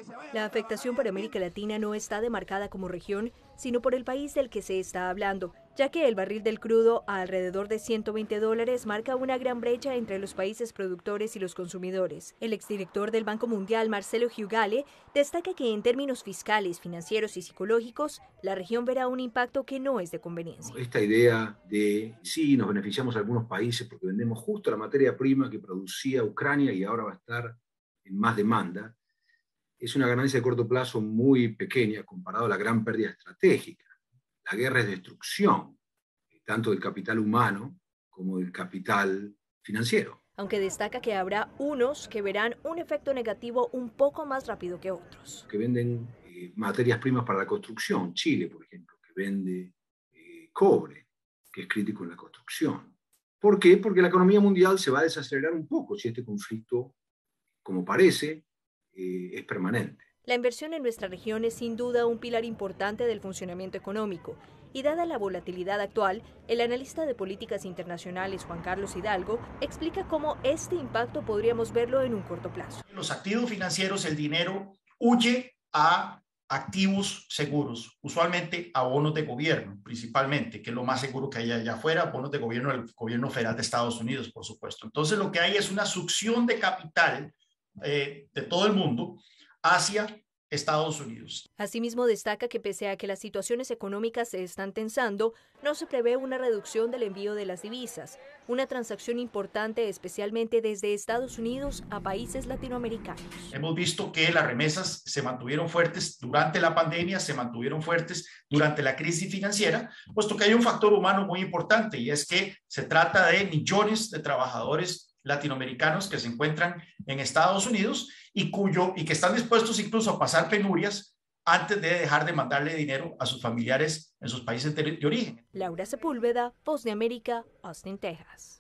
La afectación para América Latina no está demarcada como región, sino por el país del que se está hablando, ya que el barril del crudo a alrededor de $120 marca una gran brecha entre los países productores y los consumidores. El exdirector del Banco Mundial, Marcelo Giugale, destaca que en términos fiscales, financieros y psicológicos, la región verá un impacto que no es de conveniencia. Esta idea de sí, nos beneficiamos a algunos países porque vendemos justo la materia prima que producía Ucrania y ahora va a estar en más demanda, es una ganancia de corto plazo muy pequeña comparado a la gran pérdida estratégica. La guerra es destrucción, tanto del capital humano como del capital financiero. Aunque destaca que habrá unos que verán un efecto negativo un poco más rápido que otros. Que venden materias primas para la construcción, Chile, por ejemplo, que vende cobre, que es crítico en la construcción. ¿Por qué? Porque la economía mundial se va a desacelerar un poco si este conflicto, como parece, es permanente. La inversión en nuestra región es sin duda un pilar importante del funcionamiento económico, y dada la volatilidad actual, el analista de políticas internacionales Juan Carlos Hidalgo explica cómo este impacto podríamos verlo en un corto plazo. Los activos financieros, el dinero huye a activos seguros, usualmente a bonos de gobierno, principalmente, que es lo más seguro que hay allá afuera, bonos de gobierno del gobierno federal de Estados Unidos, por supuesto. Entonces, lo que hay es una succión de capital de todo el mundo hacia Estados Unidos. Asimismo, destaca que pese a que las situaciones económicas se están tensando, no se prevé una reducción del envío de las divisas, una transacción importante especialmente desde Estados Unidos a países latinoamericanos. Hemos visto que las remesas se mantuvieron fuertes durante la pandemia, se mantuvieron fuertes durante la crisis financiera, puesto que hay un factor humano muy importante y es que se trata de millones de trabajadores latinoamericanos que se encuentran en Estados Unidos y que están dispuestos incluso a pasar penurias antes de dejar de mandarle dinero a sus familiares en sus países de origen. Laura Sepúlveda, Voz de América, Austin, Texas.